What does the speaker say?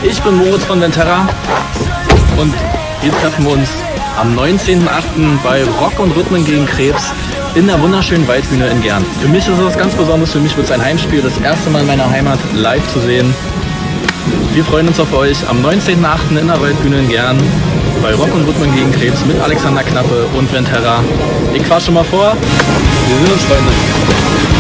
Ich bin Moritz von Venterra und wir treffen uns am 19.08. bei Rock und Rhythmen gegen Krebs in der wunderschönen Waldbühne in Gern. Für mich ist es was ganz Besonderes, für mich wird es ein Heimspiel, das erste Mal in meiner Heimat live zu sehen. Wir freuen uns auf euch am 19.08. in der Waldbühne in Gern bei Rock und Rhythmen gegen Krebs mit Alexander Knappe und Venterra. Ich fahr schon mal vor, wir sehen uns, Freunde.